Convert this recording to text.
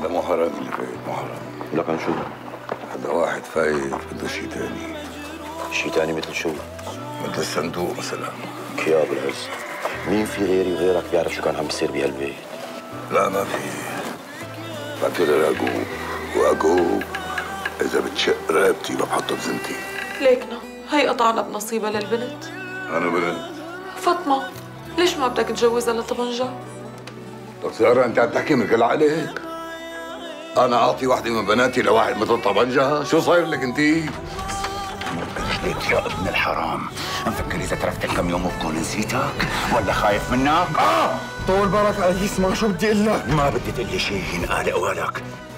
هذا مو حرام اللي فايت، مو حرام. لكن شو؟ هذا واحد فايت بده شيء ثاني. شيء ثاني مثل شو؟ مثل الصندوق مثلا. يا ابو العز، مين في غيري وغيرك بيعرف شو كان عم بيصير بهالبيت؟ لا ما في. بعتوا لي يعقوب، ويعقوب إذا بتشق رقبتي بحطها بزنتي. ليكنا هي قطعنا بنصيبها للبنت. أنا بنت؟ فاطمة، ليش ما بدك تجوزها لطبنجة؟ لك زهرة أنت عم تحكي من كل عقلك؟ أنا أعطي وحدة من بناتي لواحد مثل طبنجة؟ شو صاير لك أنت؟ ليك يا ابن الحرام، مفكر اذا تركتك كم يوم بكون نسيتك ولا خايف منك؟ طول بالك على اسمع شو بدي اقول لك؟ ما بدي تقول لي شيء ينقال قولك.